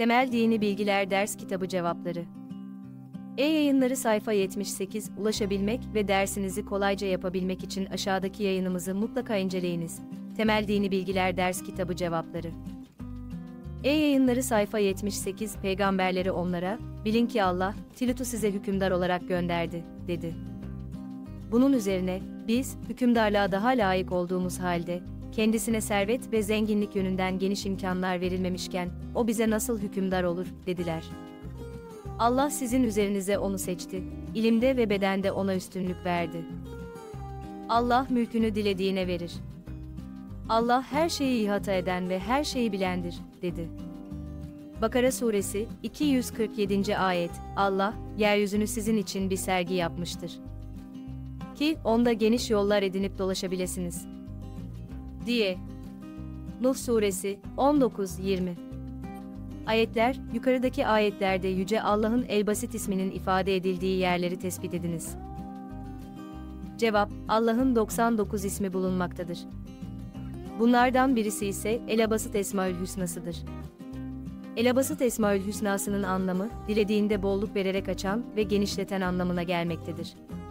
Temel Dini Bilgiler Ders Kitabı Cevapları. E-Yayınları sayfa 78. Ulaşabilmek ve dersinizi kolayca yapabilmek için aşağıdaki yayınımızı mutlaka inceleyiniz. Temel Dini Bilgiler Ders Kitabı Cevapları. E-Yayınları sayfa 78. Peygamberleri onlara, bilin ki Allah, Tilut'u size hükümdar olarak gönderdi, dedi. Bunun üzerine, biz, hükümdarlığa daha layık olduğumuz halde, kendisine servet ve zenginlik yönünden geniş imkanlar verilmemişken, o bize nasıl hükümdar olur, dediler. Allah sizin üzerinize onu seçti, ilimde ve bedende ona üstünlük verdi. Allah mülkünü dilediğine verir. Allah her şeyi ihata eden ve her şeyi bilendir, dedi. Bakara Suresi, 247. Ayet, Allah, yeryüzünü sizin için bir sergi yapmıştır. Ki, onda geniş yollar edinip dolaşabilirsiniz. Diye. Nuh Suresi, 19-20. Ayetler, yukarıdaki ayetlerde Yüce Allah'ın El-Basit isminin ifade edildiği yerleri tespit ediniz. Cevap, Allah'ın 99 ismi bulunmaktadır. Bunlardan birisi ise El-Basit Esmaül Hüsna'sıdır. El-Basit Esmaül Hüsna'sının anlamı, dilediğinde bolluk vererek açan ve genişleten anlamına gelmektedir.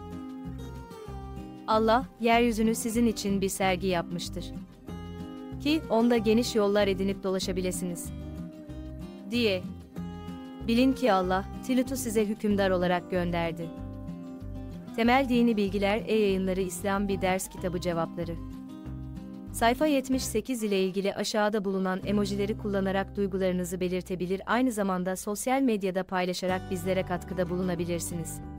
Allah, yeryüzünü sizin için bir sergi yapmıştır. Ki, onda geniş yollar edinip dolaşabilirsiniz. Diye. Bilin ki Allah, Tilut'u size hükümdar olarak gönderdi. Temel Dini Bilgiler E-Yayınları İslam Bir Ders Kitabı Cevapları. Sayfa 78 ile ilgili aşağıda bulunan emojileri kullanarak duygularınızı belirtebilir, aynı zamanda sosyal medyada paylaşarak bizlere katkıda bulunabilirsiniz.